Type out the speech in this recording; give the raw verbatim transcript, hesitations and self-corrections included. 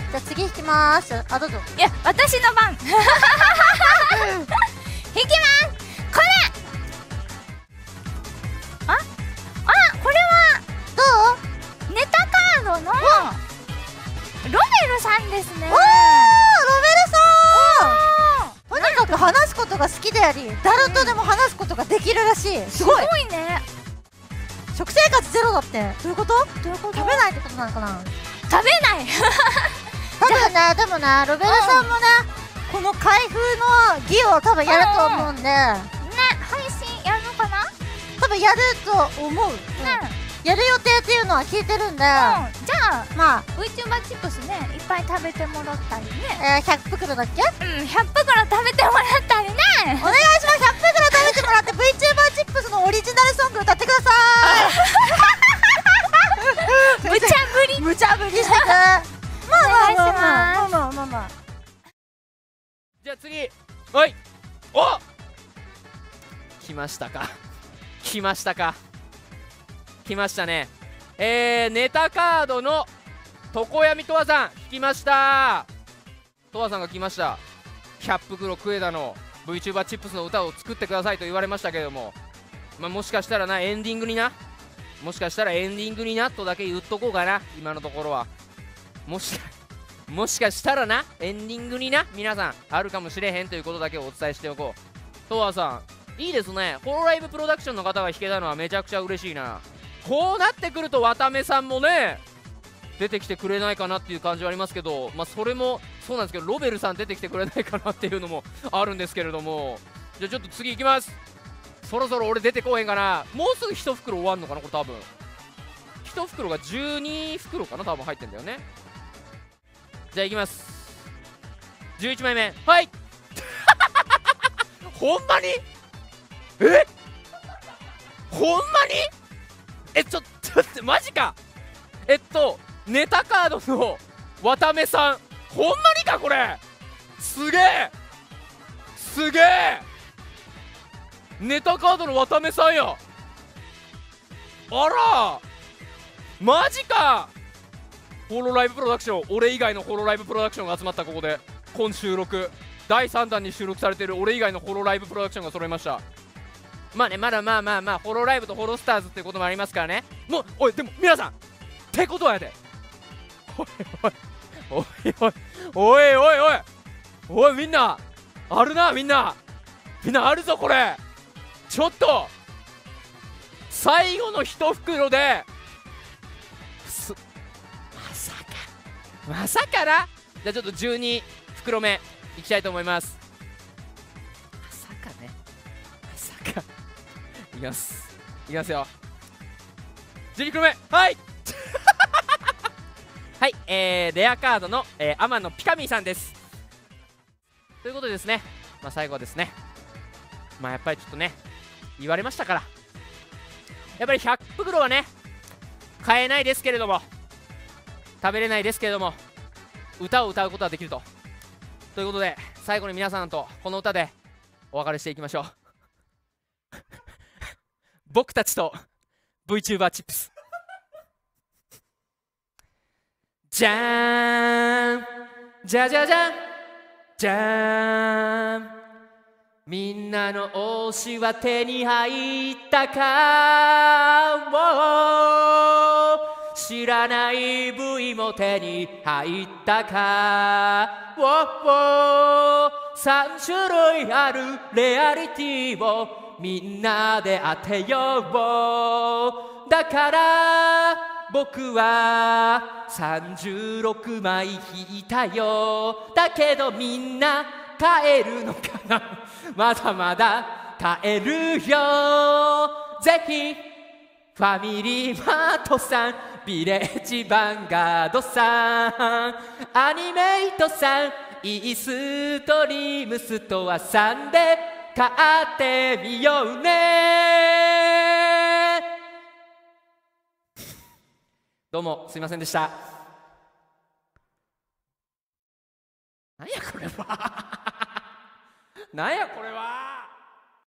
じゃあ次引きまーす。あ、どうぞ。 いや、私の番。引きます。これ。あ、あ、これはどう？ ネタカードのロベルさんですね。 おー、ロベルさん。とにかく話すことが好きであり、誰とでも話すことができるらしい。すごい。 すごいね。 食生活ゼロだって。どういうこと？ どういうこと？ 食べないってことなのかな？ 食べない。 多分ね、でもね、ロベルさんもね、この開封の儀を多分やると思うんで、 ね、配信やるのかな？ 多分やると思う。 ね、 やる予定っていうのは聞いてるんで、 じゃあまあ VTuber チップスね、いっぱい食べてもらったりね。 えー、ひゃく袋だっけ？ うん、ひゃく袋食べてもらったりね。 お願いします。ひゃく袋食べてもらって VTuber チップスのオリジナルソング歌ってください。 無茶ぶり。 無茶ぶりしてく。まあまあまあまあまあまあまあまあ。 じゃあ次、はい、お、来ましたか。来ましたか。来ましたね。えー、ネタカードの常闇とわさん引きました。とわさんが来ました。ひゃく袋クエダの VTuber チップスの歌を作ってくださいと言われましたけれども、まあ、もしかしたらな、エンディングにな、もしかしたらエンディングになとだけ言っとこうかな、今のところは。もしかもしかしたらな、エンディングにな、皆さんあるかもしれへんということだけをお伝えしておこう。とわさん、いいですね。ホロライブプロダクションの方が弾けたのはめちゃくちゃ嬉しいな。こうなってくると渡目さんもね、出てきてくれないかなっていう感じはありますけど、まあそれもそうなんですけど、ロベルさん出てきてくれないかなっていうのもあるんですけれども、じゃあちょっと次いきます。そろそろ俺出てこへんかな。もうすぐいち袋終わんのかな、これ多分。いち袋がじゅうに袋かな、多分入ってんだよね。じゃあいきます。じゅういちまいめ、はい。ほんまに？え、ほんまに？え、ちょっと待って、マジか。えっとネタカードの渡目さん、ほんまにかこれ。すげえすげえ、ネタカードの渡目さんや。あらマジか。ホロライブプロダクション、俺以外のホロライブプロダクションが集まった。ここで今収録だいさんだんに収録されている俺以外のホロライブプロダクションが揃いました。まあね、まだまあまあまあホロライブとホロスターズっていうこともありますからね。もうおい、でも皆さんってことはやで、おいおいおいおいおいおいおいおい、みんなあるな、みんなみんなあるぞこれ。ちょっと最後の一袋ですまさかまさかな。じゃあちょっとじゅうに袋目いきたいと思います。まさかね、まさかいきます、いきますよ。じゅうに袋目、はいはい、えー、レアカードの、えー、天野ピカミーさんです。ということでですね、まあ最後はですね、まあやっぱりちょっとね言われましたから、やっぱりひゃく袋はね買えないですけれども、食べれないですけれども、歌を歌うことはできると。ということで最後に皆さんとこの歌でお別れしていきましょう。僕たちと VTuber チップス。じゃーん、じゃじゃじゃん、じゃーん、みんなの推しは手に入ったか、知らない V も手に入ったか、さん種類あるレアリティをみんなで当てよう。だから僕はさんじゅうろくまい引いたよ。だけどみんな買えるのかな。まだまだ買えるよ。ぜひファミリーマートさん、ビレッジヴァンガードさん、アニメイトさん、イーストリームストアさんで買ってみようね。どうもすいませんでした。なんやこれは。なんやこれは。